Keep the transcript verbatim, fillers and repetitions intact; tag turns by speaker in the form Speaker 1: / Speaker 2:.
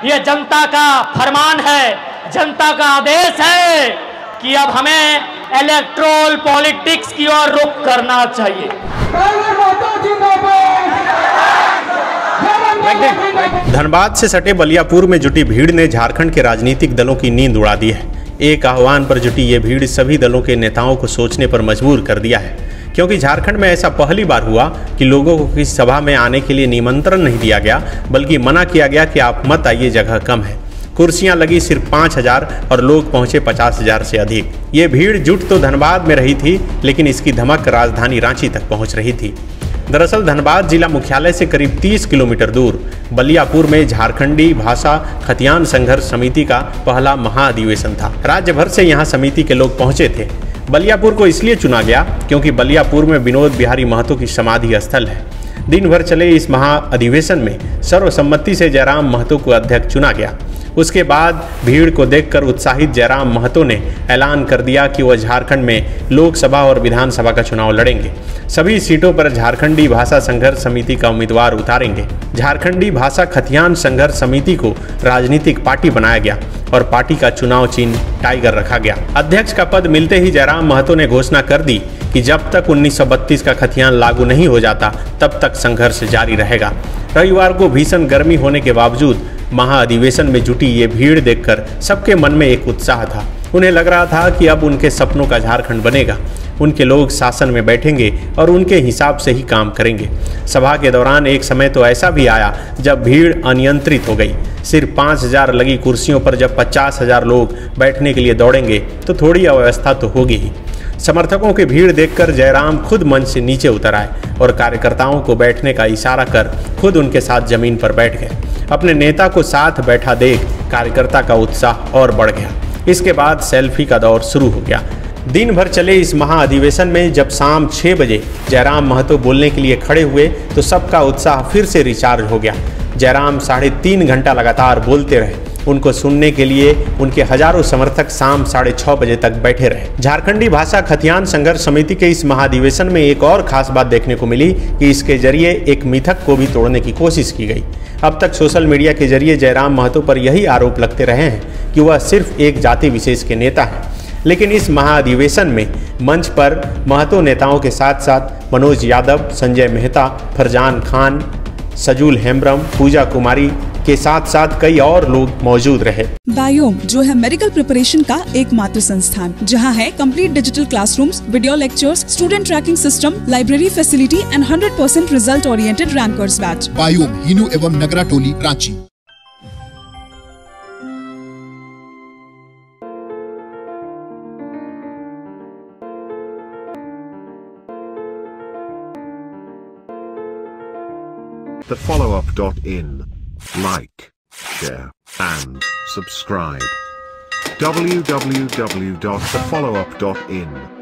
Speaker 1: ये जनता का फरमान है, जनता का आदेश है कि अब हमें इलेक्ट्रोल पॉलिटिक्स की ओर रुख करना चाहिए।
Speaker 2: धनबाद से सटे बलियापुर में जुटी भीड़ ने झारखंड के राजनीतिक दलों की नींद उड़ा दी है। एक आह्वान पर जुटी ये भीड़ सभी दलों के नेताओं को सोचने पर मजबूर कर दिया है, क्योंकि झारखंड में ऐसा पहली बार हुआ कि लोगों को किसी सभा में आने के लिए निमंत्रण नहीं दिया गया, बल्कि मना किया गया कि आप मत आइए, जगह कम है। कुर्सियां लगी सिर्फ पाँच हजार और लोग पहुंचे पचास हजार से अधिक। ये भीड़ जुट तो धनबाद में रही थी, लेकिन इसकी धमक राजधानी रांची तक पहुंच रही थी। दरअसल धनबाद जिला मुख्यालय से करीब तीस किलोमीटर दूर बलियापुर में झारखंडी भाषा खतियान संघर्ष समिति का पहला महाअधिवेशन था। राज्य भर से यहाँ समिति के लोग पहुंचे थे। बलियापुर को इसलिए चुना गया क्योंकि बलियापुर में विनोद बिहारी महतो की समाधि स्थल है। दिन भर चले इस महाअधिवेशन में सर्वसम्मति से जयराम महतो को अध्यक्ष चुना गया। उसके बाद भीड़ को देखकर उत्साहित जयराम महतो ने ऐलान कर दिया कि वह झारखंड में लोकसभा और विधानसभा का चुनाव लड़ेंगे। सभी सीटों पर झारखंडी भाषा संघर्ष समिति का उम्मीदवार उतारेंगे। झारखंडी भाषा खतियान संघर्ष समिति को राजनीतिक पार्टी बनाया गया और पार्टी का चुनाव चिन्ह टाइगर रखा गया। अध्यक्ष का पद मिलते ही जयराम महतो ने घोषणा कर दी कि जब तक उन्नीस सौ बत्तीस का खतियान लागू नहीं हो जाता तब तक संघर्ष जारी रहेगा। रविवार को भीषण गर्मी होने के बावजूद महाअधिवेशन में जुटी ये भीड़ देखकर सबके मन में एक उत्साह था। उन्हें लग रहा था कि अब उनके सपनों का झारखंड बनेगा। उनके लोग शासन में बैठेंगे और उनके हिसाब से ही काम करेंगे। सभा के दौरान एक समय तो ऐसा भी आया जब भीड़ अनियंत्रित हो गई। सिर्फ पाँच हजार लगी कुर्सियों पर जब पचास हजार लोग बैठने के लिए दौड़ेंगे तो थोड़ी अव्यवस्था तो होगी ही। समर्थकों की भीड़ देखकर जयराम खुद मंच से नीचे उतर आए और कार्यकर्ताओं को बैठने का इशारा कर खुद उनके साथ जमीन पर बैठ गए। अपने नेता को साथ बैठा देख कार्यकर्ता का उत्साह और बढ़ गया। इसके बाद सेल्फी का दौर शुरू हो गया। दिन भर चले इस महाअधिवेशन में जब शाम छः बजे जयराम महतो बोलने के लिए खड़े हुए तो सबका उत्साह फिर से रिचार्ज हो गया। जयराम साढ़े तीन घंटा लगातार बोलते रहे। उनको सुनने के लिए उनके हजारों समर्थक शाम साढ़े छः बजे तक बैठे रहे। झारखंडी भाषा खतियान संघर्ष समिति के इस महाअधिवेशन में एक और खास बात देखने को मिली कि इसके जरिए एक मिथक को भी तोड़ने की कोशिश की गई। अब तक सोशल मीडिया के जरिए जयराम महतो पर यही आरोप लगते रहे हैं कि वह सिर्फ एक जाति विशेष के नेता हैं, लेकिन इस महाअधिवेशन में मंच पर महतो नेताओं के साथ साथ मनोज यादव, संजय मेहता, फरजान खान, सजूल हेम्ब्रम, पूजा कुमारी के साथ साथ कई और लोग मौजूद रहे।
Speaker 3: बायोम जो है मेडिकल प्रिपरेशन का एकमात्र संस्थान जहां है complete digital classrooms, video lectures, student tracking system, library facility and hundred percent result oriented rankers batch.
Speaker 4: बायोम हिनू एवं नगरा टोली, Ranchi.
Speaker 5: the follow up dot in. Like, share, and subscribe. w w w dot the follow up dot in